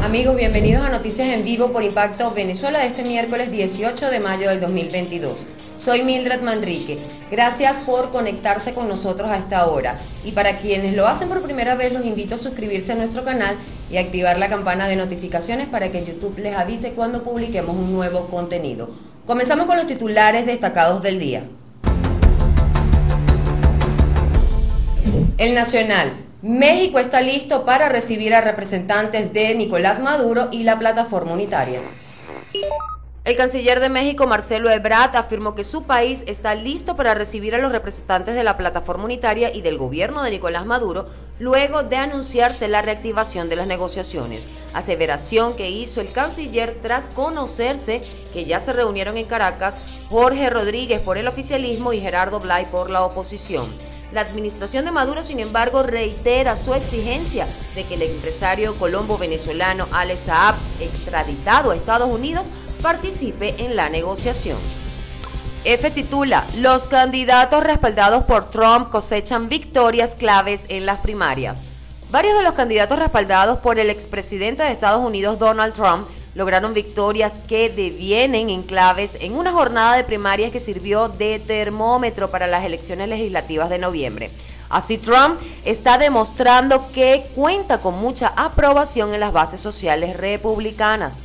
Amigos, bienvenidos a Noticias en Vivo por Impacto Venezuela de este miércoles 18 de mayo del 2022. Soy Mildred Manrique. Gracias por conectarse con nosotros a esta hora. Y para quienes lo hacen por primera vez, los invito a suscribirse a nuestro canal y activar la campana de notificaciones para que YouTube les avise cuando publiquemos un nuevo contenido. Comenzamos con los titulares destacados del día. El Nacional. México está listo para recibir a representantes de Nicolás Maduro y la plataforma unitaria. El canciller de México, Marcelo Ebrard, afirmó que su país está listo para recibir a los representantes de la plataforma unitaria y del gobierno de Nicolás Maduro, luego de anunciarse la reactivación de las negociaciones, aseveración que hizo el canciller tras conocerse que ya se reunieron en Caracas Jorge Rodríguez por el oficialismo y Gerardo Blay por la oposición. La administración de Maduro, sin embargo, reitera su exigencia de que el empresario colombo-venezolano Alex Saab, extraditado a Estados Unidos, participe en la negociación. F titula: Los candidatos respaldados por Trump cosechan victorias claves en las primarias. Varios de los candidatos respaldados por el expresidente de Estados Unidos, Donald Trump, lograron victorias que devienen en claves en una jornada de primarias que sirvió de termómetro para las elecciones legislativas de noviembre. Así, Trump está demostrando que cuenta con mucha aprobación en las bases sociales republicanas.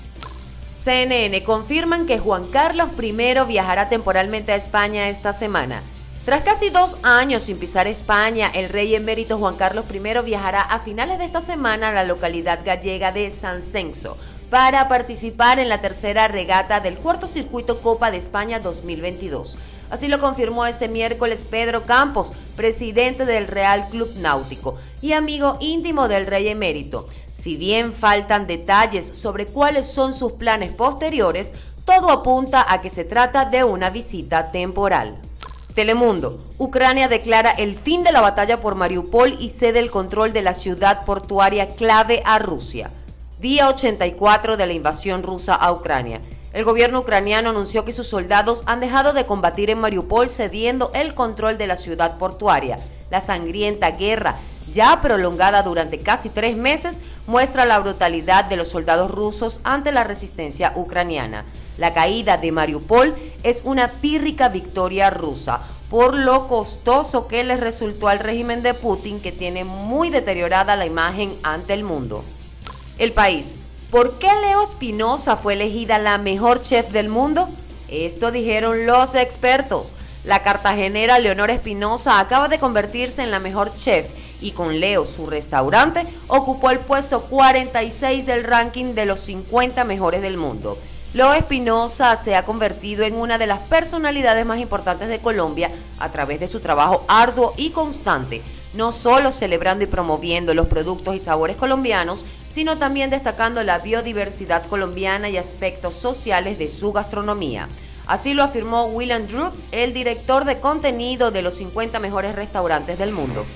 CNN confirman que Juan Carlos I viajará temporalmente a España esta semana. Tras casi 2 años sin pisar España, el rey emérito Juan Carlos I viajará a finales de esta semana a la localidad gallega de San Censo para participar en la tercera regata del cuarto circuito Copa de España 2022. Así lo confirmó este miércoles Pedro Campos, presidente del Real Club Náutico y amigo íntimo del rey emérito. Si bien faltan detalles sobre cuáles son sus planes posteriores, todo apunta a que se trata de una visita temporal. Telemundo. Ucrania declara el fin de la batalla por Mariupol y cede el control de la ciudad portuaria clave a Rusia. Día 84 de la invasión rusa a Ucrania. El gobierno ucraniano anunció que sus soldados han dejado de combatir en Mariupol, cediendo el control de la ciudad portuaria. La sangrienta guerra, ya prolongada durante casi 3 meses, muestra la brutalidad de los soldados rusos ante la resistencia ucraniana. La caída de Mariupol es una pírrica victoria rusa, por lo costoso que les resultó al régimen de Putin, que tiene muy deteriorada la imagen ante el mundo. El País. ¿Por qué Leo Espinosa fue elegida la mejor chef del mundo? Esto dijeron los expertos. La cartagenera Leonor Espinosa acaba de convertirse en la mejor chef y con Leo, su restaurante, ocupó el puesto 46 del ranking de los 50 mejores del mundo. Leo Espinosa se ha convertido en una de las personalidades más importantes de Colombia a través de su trabajo arduo y constante, no solo celebrando y promoviendo los productos y sabores colombianos, sino también destacando la biodiversidad colombiana y aspectos sociales de su gastronomía. Así lo afirmó William Druck, el director de contenido de los 50 mejores restaurantes del mundo.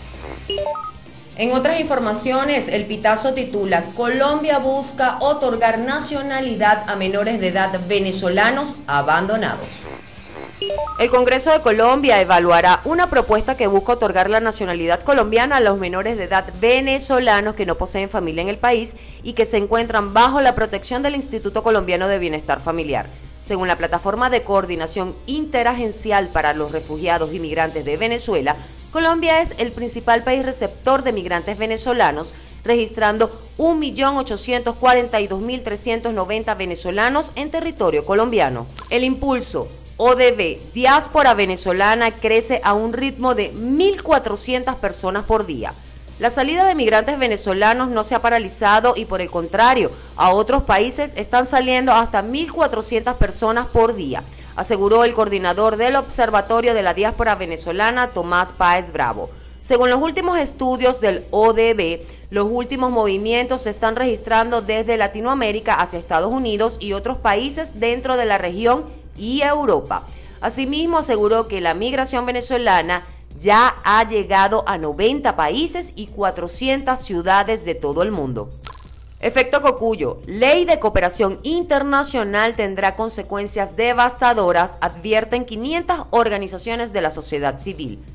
En otras informaciones, El Pitazo titula: Colombia busca otorgar nacionalidad a menores de edad venezolanos abandonados. El Congreso de Colombia evaluará una propuesta que busca otorgar la nacionalidad colombiana a los menores de edad venezolanos que no poseen familia en el país y que se encuentran bajo la protección del Instituto Colombiano de Bienestar Familiar. Según la Plataforma de Coordinación Interagencial para los Refugiados y Migrantes de Venezuela, Colombia es el principal país receptor de migrantes venezolanos, registrando 1.842.390 venezolanos en territorio colombiano. El Impulso. ODB, diáspora venezolana, crece a un ritmo de 1.400 personas por día. La salida de migrantes venezolanos no se ha paralizado y, por el contrario, a otros países están saliendo hasta 1.400 personas por día, aseguró el coordinador del Observatorio de la Diáspora Venezolana, Tomás Páez Bravo. Según los últimos estudios del ODB, los últimos movimientos se están registrando desde Latinoamérica hacia Estados Unidos y otros países dentro de la región y Europa. Asimismo, aseguró que la migración venezolana ya ha llegado a 90 países y 400 ciudades de todo el mundo. Efecto Cocuyo. Ley de cooperación internacional tendrá consecuencias devastadoras, advierten 500 organizaciones de la sociedad civil.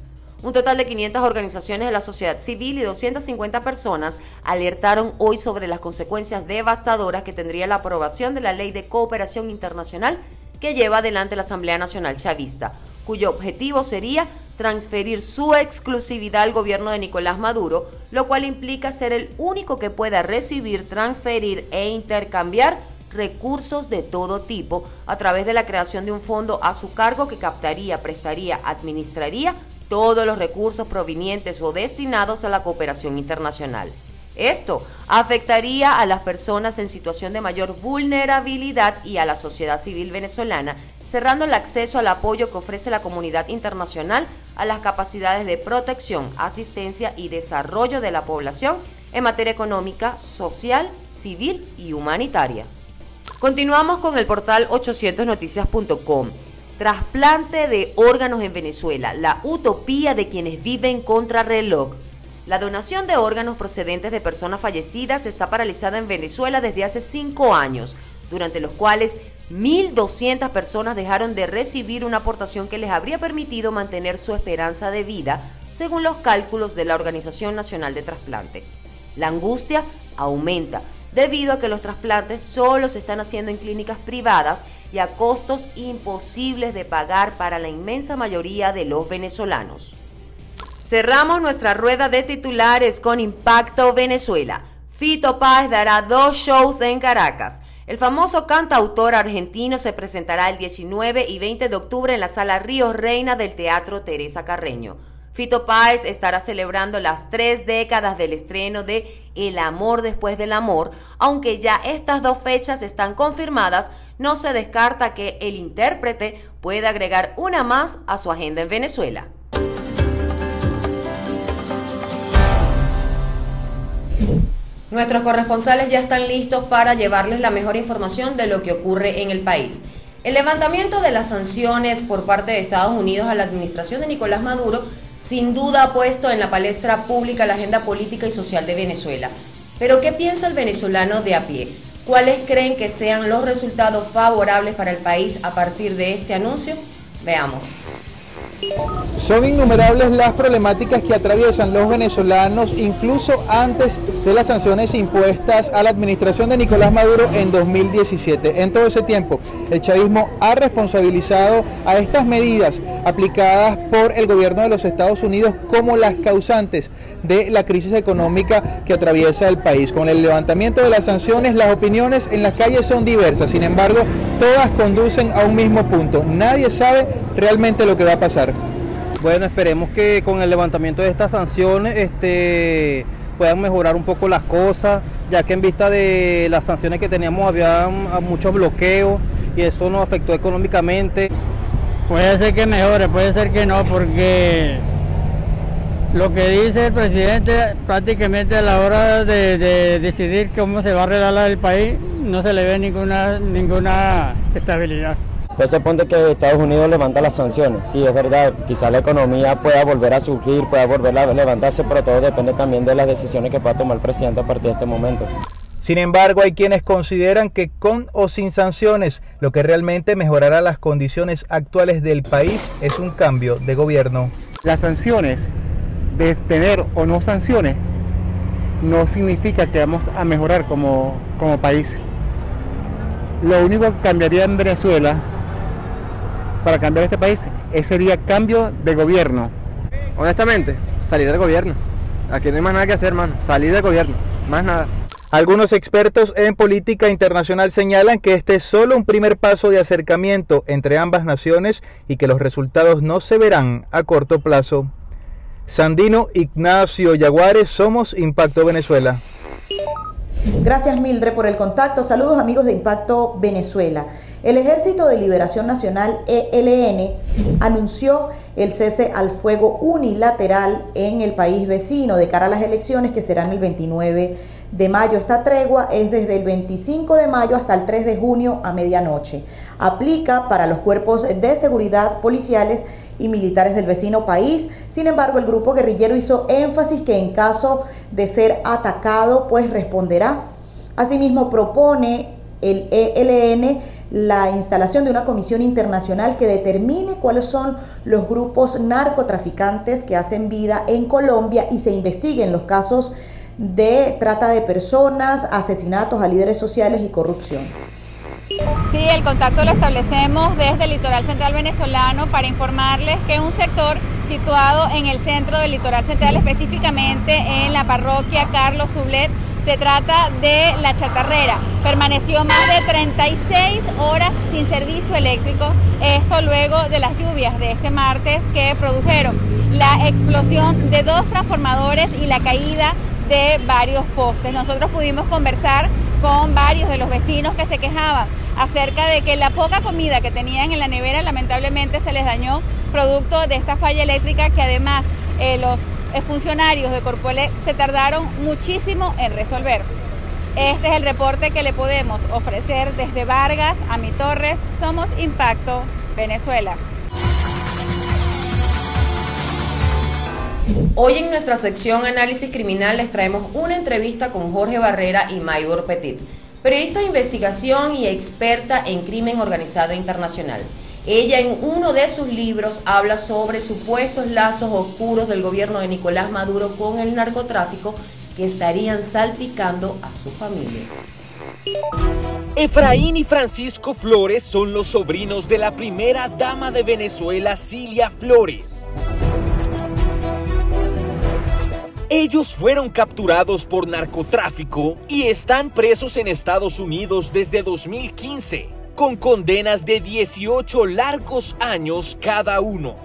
Un total de 500 organizaciones de la sociedad civil y 250 personas alertaron hoy sobre las consecuencias devastadoras que tendría la aprobación de la Ley de Cooperación Internacional que lleva adelante la Asamblea Nacional Chavista, cuyo objetivo sería transferir su exclusividad al gobierno de Nicolás Maduro, lo cual implica ser el único que pueda recibir, transferir e intercambiar recursos de todo tipo a través de la creación de un fondo a su cargo que captaría, prestaría, administraría todos los recursos provenientes o destinados a la cooperación internacional. Esto afectaría a las personas en situación de mayor vulnerabilidad y a la sociedad civil venezolana, cerrando el acceso al apoyo que ofrece la comunidad internacional a las capacidades de protección, asistencia y desarrollo de la población en materia económica, social, civil y humanitaria. Continuamos con el portal 800noticias.com. Trasplante de órganos en Venezuela, la utopía de quienes viven contrarreloj. La donación de órganos procedentes de personas fallecidas está paralizada en Venezuela desde hace 5 años, durante los cuales 1.200 personas dejaron de recibir una aportación que les habría permitido mantener su esperanza de vida, según los cálculos de la Organización Nacional de Trasplante. La angustia aumenta debido a que los trasplantes solo se están haciendo en clínicas privadas y a costos imposibles de pagar para la inmensa mayoría de los venezolanos. Cerramos nuestra rueda de titulares con Impacto Venezuela. Fito Páez dará 2 shows en Caracas. El famoso cantautor argentino se presentará el 19 y 20 de octubre en la Sala Ríos Reina del Teatro Teresa Carreño. Fito Páez estará celebrando las 3 décadas del estreno de El amor después del amor. Aunque ya estas 2 fechas están confirmadas, no se descarta que el intérprete pueda agregar una más a su agenda en Venezuela. Nuestros corresponsales ya están listos para llevarles la mejor información de lo que ocurre en el país. El levantamiento de las sanciones por parte de Estados Unidos a la administración de Nicolás Maduro sin duda ha puesto en la palestra pública la agenda política y social de Venezuela. Pero ¿qué piensa el venezolano de a pie? ¿Cuáles creen que sean los resultados favorables para el país a partir de este anuncio? Veamos. Son innumerables las problemáticas que atraviesan los venezolanos incluso antes de las sanciones impuestas a la administración de Nicolás Maduro en 2017. En todo ese tiempo, el chavismo ha responsabilizado a estas medidas aplicadas por el gobierno de los Estados Unidos como las causantes de la crisis económica que atraviesa el país. Con el levantamiento de las sanciones, las opiniones en las calles son diversas, sin embargo, todas conducen a un mismo punto. Nadie sabe realmente lo que va a pasar. Bueno, esperemos que con el levantamiento de estas sanciones puedan mejorar un poco las cosas, ya que en vista de las sanciones que teníamos había muchos bloqueos y eso nos afectó económicamente. Puede ser que mejore, puede ser que no, porque lo que dice el presidente prácticamente a la hora de decidir cómo se va a arreglar el país no se le ve ninguna estabilidad. Pues se pone que Estados Unidos levanta las sanciones, sí, es verdad, quizá la economía pueda volver a surgir, pueda volver a levantarse, pero todo depende también de las decisiones que pueda tomar el presidente a partir de este momento. Sin embargo, hay quienes consideran que con o sin sanciones, lo que realmente mejorará las condiciones actuales del país es un cambio de gobierno. Las sanciones, de tener o no sanciones, no significa que vamos a mejorar como país. Lo único que cambiaría en Venezuela para cambiar este país sería cambio de gobierno. Honestamente, salir del gobierno. Aquí no hay más nada que hacer, hermano. Salir del gobierno, más nada. Algunos expertos en política internacional señalan que este es solo un primer paso de acercamiento entre ambas naciones y que los resultados no se verán a corto plazo. Sandino Ignacio Yaguares, somos Impacto Venezuela. Gracias Mildred por el contacto. Saludos amigos de Impacto Venezuela. El Ejército de Liberación Nacional, ELN, anunció el cese al fuego unilateral en el país vecino de cara a las elecciones que serán el 29 de mayo. Esta tregua es desde el 25 de mayo hasta el 3 de junio a medianoche. Aplica para los cuerpos de seguridad policiales y militares del vecino país. Sin embargo, el grupo guerrillero hizo énfasis que en caso de ser atacado, pues responderá. Asimismo, propone el ELN la instalación de una comisión internacional que determine cuáles son los grupos narcotraficantes que hacen vida en Colombia y se investiguen los casos de trata de personas, asesinatos a líderes sociales y corrupción. Sí, el contacto lo establecemos desde el litoral central venezolano para informarles que un sector situado en el centro del litoral central, específicamente en la parroquia Carlos Sublet, se trata de La Chatarrera. Permaneció más de 36 horas sin servicio eléctrico, esto luego de las lluvias de este martes que produjeron la explosión de 2 transformadores y la caída de varios postes. Nosotros pudimos conversar con varios de los vecinos que se quejaban acerca de que la poca comida que tenían en la nevera lamentablemente se les dañó producto de esta falla eléctrica que además los funcionarios de Corpoelec se tardaron muchísimo en resolver. Este es el reporte que le podemos ofrecer desde Vargas a Mi Torres. Somos Impacto Venezuela. Hoy en nuestra sección Análisis Criminal les traemos una entrevista con Jorge Barrera y Maybor Petit, periodista de investigación y experta en crimen organizado internacional. Ella en uno de sus libros habla sobre supuestos lazos oscuros del gobierno de Nicolás Maduro con el narcotráfico que estarían salpicando a su familia. Efraín y Francisco Flores son los sobrinos de la primera dama de Venezuela, Cilia Flores. Ellos fueron capturados por narcotráfico y están presos en Estados Unidos desde 2015, con condenas de 18 largos años cada uno.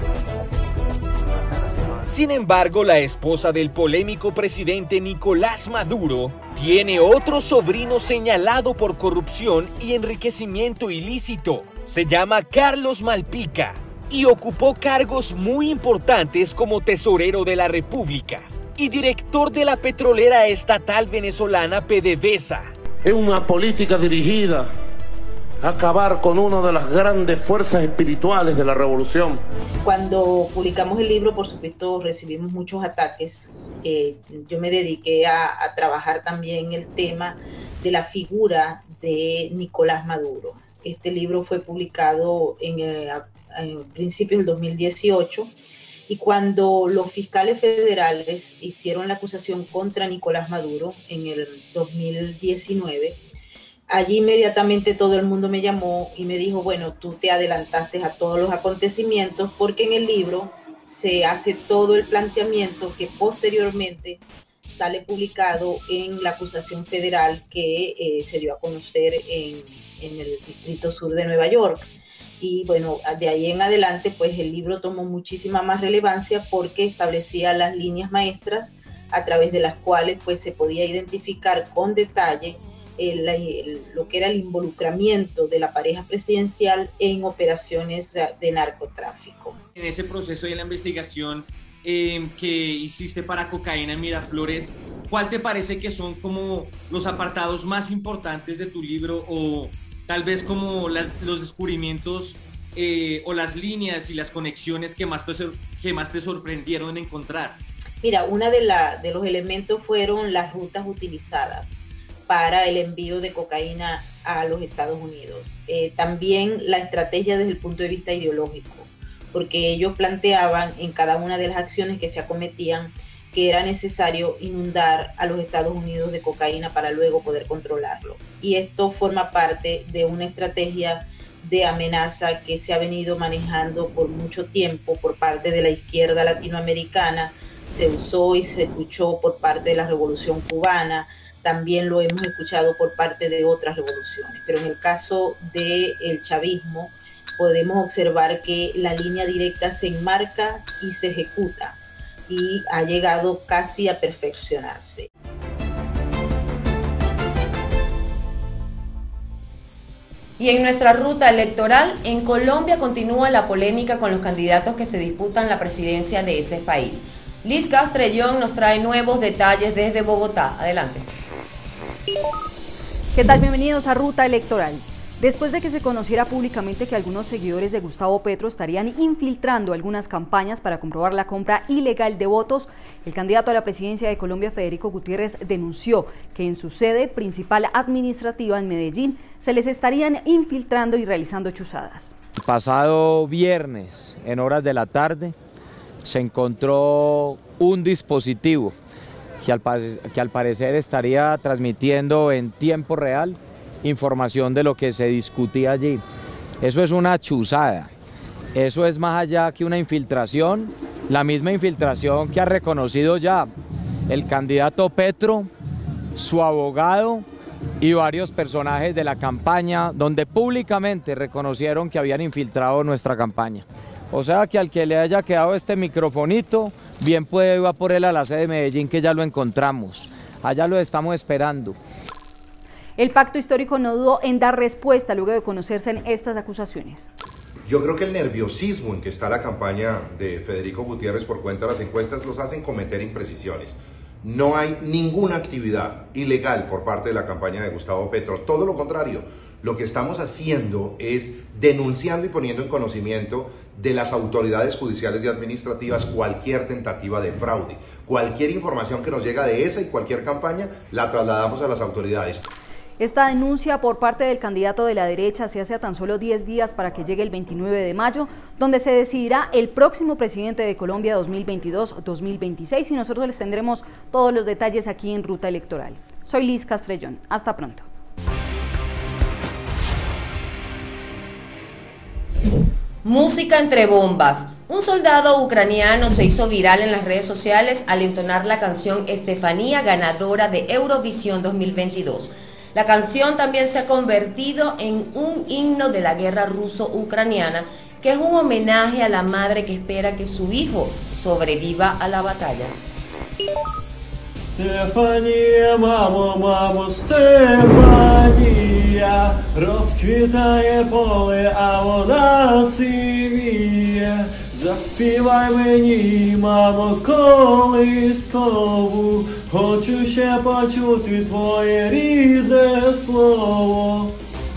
Sin embargo, la esposa del polémico presidente Nicolás Maduro tiene otro sobrino señalado por corrupción y enriquecimiento ilícito. Se llama Carlos Malpica y ocupó cargos muy importantes como tesorero de la República y director de la petrolera estatal venezolana PDVSA. Es una política dirigida a acabar con una de las grandes fuerzas espirituales de la revolución. Cuando publicamos el libro, por supuesto, recibimos muchos ataques. Yo me dediqué a trabajar también el tema de la figura de Nicolás Maduro. Este libro fue publicado en principios del 2018. Y cuando los fiscales federales hicieron la acusación contra Nicolás Maduro en el 2019, allí inmediatamente todo el mundo me llamó y me dijo, bueno, tú te adelantaste a todos los acontecimientos porque en el libro se hace todo el planteamiento que posteriormente sale publicado en la acusación federal que se dio a conocer en el Distrito Sur de Nueva York. Y bueno, de ahí en adelante, pues el libro tomó muchísima más relevancia porque establecía las líneas maestras a través de las cuales pues se podía identificar con detalle lo que era el involucramiento de la pareja presidencial en operaciones de narcotráfico. En ese proceso y en la investigación que hiciste para Cocaína en Miraflores, ¿cuál te parece que son como los apartados más importantes de tu libro o tal vez como los descubrimientos o las líneas y las conexiones que más te sorprendieron en encontrar? Mira, uno de los elementos fueron las rutas utilizadas para el envío de cocaína a los Estados Unidos. También la estrategia desde el punto de vista ideológico, porque ellos planteaban en cada una de las acciones que se acometían que era necesario inundar a los Estados Unidos de cocaína para luego poder controlarlo. Y esto forma parte de una estrategia de amenaza que se ha venido manejando por mucho tiempo por parte de la izquierda latinoamericana, se usó y se escuchó por parte de la Revolución Cubana, también lo hemos escuchado por parte de otras revoluciones, pero en el caso del chavismo podemos observar que la línea directa se enmarca y se ejecuta, y ha llegado casi a perfeccionarse. Y en nuestra ruta electoral, en Colombia continúa la polémica con los candidatos que se disputan la presidencia de ese país. Liz Castrellón nos trae nuevos detalles desde Bogotá. Adelante. ¿Qué tal? Bienvenidos a Ruta Electoral. después de que se conociera públicamente que algunos seguidores de Gustavo Petro estarían infiltrando algunas campañas para comprobar la compra ilegal de votos. El candidato a la presidencia de Colombia, Federico Gutiérrez, denunció que en su sede principal administrativa en Medellín se les estarían infiltrando y realizando chuzadas. El pasado viernes, en horas de la tarde, se encontró un dispositivo que al parecer estaría transmitiendo en tiempo real información de lo que se discutía allí. Eso es una chuzada, eso es más allá que una infiltración, la misma infiltración que ha reconocido ya el candidato Petro, su abogado y varios personajes de la campaña, donde públicamente reconocieron que habían infiltrado nuestra campaña. O sea que al que le haya quedado este microfonito, bien puede ir a por él a la sede de Medellín, que ya lo encontramos, allá lo estamos esperando. El pacto histórico no dudó en dar respuesta luego de conocerse estas acusaciones. Yo creo que el nerviosismo en que está la campaña de Federico Gutiérrez por cuenta de las encuestas los hacen cometer imprecisiones. No hay ninguna actividad ilegal por parte de la campaña de Gustavo Petro, todo lo contrario. Lo que estamos haciendo es denunciando y poniendo en conocimiento de las autoridades judiciales y administrativas cualquier tentativa de fraude. Cualquier información que nos llega de esa y cualquier campaña la trasladamos a las autoridades. Esta denuncia por parte del candidato de la derecha se hace a tan solo 10 días para que llegue el 29 de mayo, donde se decidirá el próximo presidente de Colombia 2022-2026 y nosotros les tendremos todos los detalles aquí en Ruta Electoral. Soy Liz Castrellón. Hasta pronto. Música entre bombas. Un soldado ucraniano se hizo viral en las redes sociales al entonar la canción Estefanía, ganadora de Eurovisión 2022. La canción también se ha convertido en un himno de la guerra ruso-ucraniana, que es un homenaje a la madre que espera que su hijo sobreviva a la batalla. Стефанія, мамо, мамо, Стефанія, розквітає поле, а вода сивіє. Заспівай мені, мамо, колискову, хочу ще почути твоє рідне слово.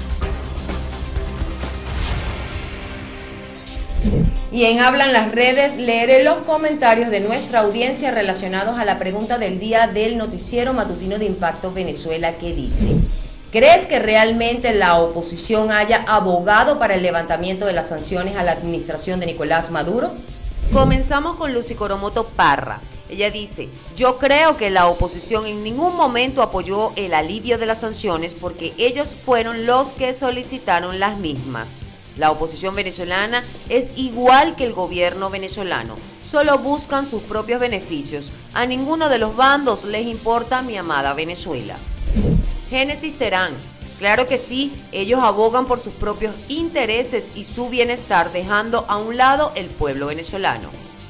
Y en Hablan las Redes leeré los comentarios de nuestra audiencia relacionados a la pregunta del día del noticiero matutino de Impacto Venezuela, que dice: ¿crees que realmente la oposición haya abogado para el levantamiento de las sanciones a la administración de Nicolás Maduro? Comenzamos con Lucy Coromoto Parra. Ella dice: yo creo que la oposición en ningún momento apoyó el alivio de las sanciones porque ellos fueron los que solicitaron las mismas. La oposición venezolana es igual que el gobierno venezolano, solo buscan sus propios beneficios. A ninguno de los bandos les importa mi amada Venezuela. Génesis Terán: claro que sí, ellos abogan por sus propios intereses y su bienestar, dejando a un lado el pueblo venezolano.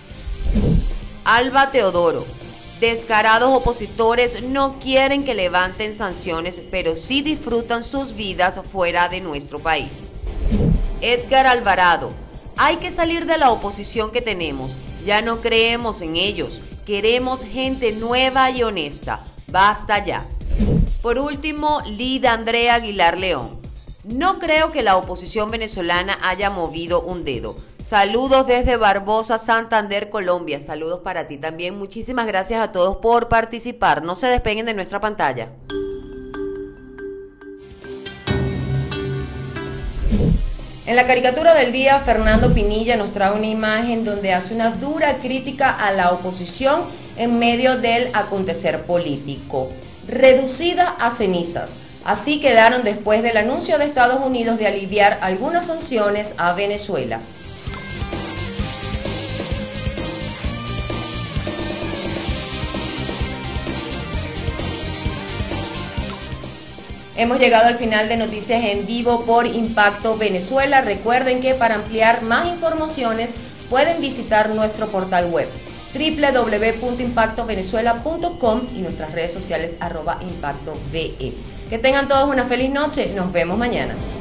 Alba Teodoro: descarados opositores no quieren que levanten sanciones, pero sí disfrutan sus vidas fuera de nuestro país. Edgar Alvarado: hay que salir de la oposición que tenemos, ya no creemos en ellos, queremos gente nueva y honesta, basta ya. Por último, Lida Andrea Aguilar León: no creo que la oposición venezolana haya movido un dedo. Saludos desde Barbosa, Santander, Colombia. Saludos para ti también. Muchísimas gracias a todos por participar. No se despeguen de nuestra pantalla. En la caricatura del día, Fernando Pinilla nos trae una imagen donde hace una dura crítica a la oposición en medio del acontecer político. Reducida a cenizas. Así quedaron después del anuncio de Estados Unidos de aliviar algunas sanciones a Venezuela. Hemos llegado al final de Noticias en Vivo por Impacto Venezuela. Recuerden que para ampliar más informaciones pueden visitar nuestro portal web www.impactovenezuela.com y nuestras redes sociales @ImpactoVE. Que tengan todos una feliz noche. Nos vemos mañana.